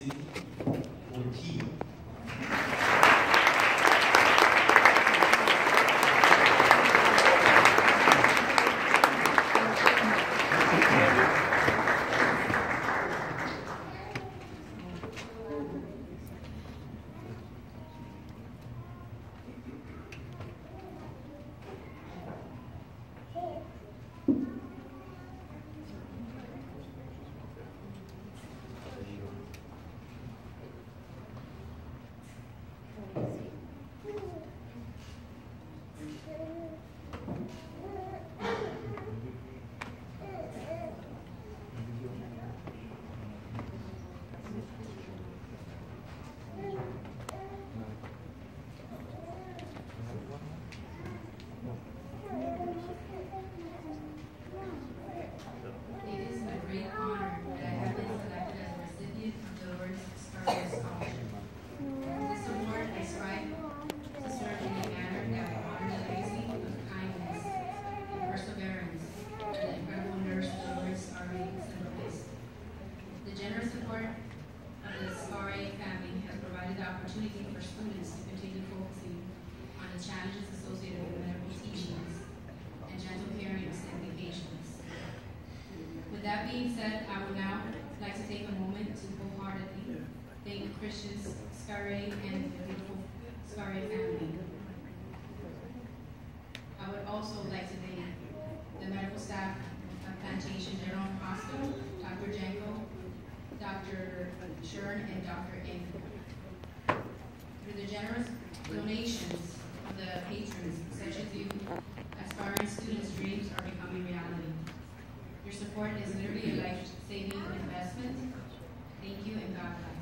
Ortiz. Opportunity for students to continue focusing on the challenges associated with medical teachings and gentle caring of sick patients. With that being said, I would now like to take a moment to wholeheartedly thank Christian Scarre and the beautiful Scarre family. I would also like to thank the medical staff of Plantation General Hospital, Dr. Janko, Dr. Shern, and Dr. Ng. Through the generous donations of the patrons, such as you, aspiring students' dreams are becoming reality. Your support is literally a life-saving investment. Thank you, and God bless.